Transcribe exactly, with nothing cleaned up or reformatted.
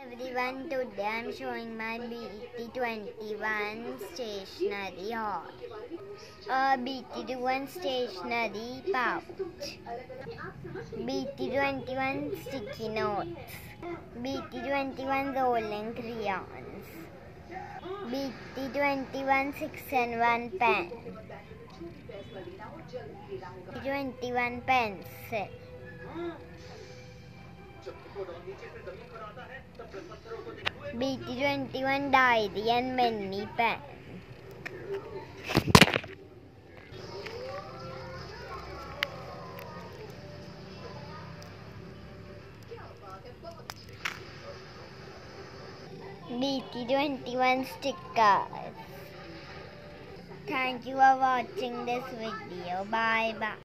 Everyone, today I am showing my B T twenty-one stationary haul. A B T twenty-one stationary pouch, B T twenty-one sticky notes, B T twenty-one rolling crayons, B T twenty-one six in one pen, B T twenty-one pencil, B T twenty-one diary and mini pen. B T twenty-one stickers. Thank you for watching this video. Bye bye.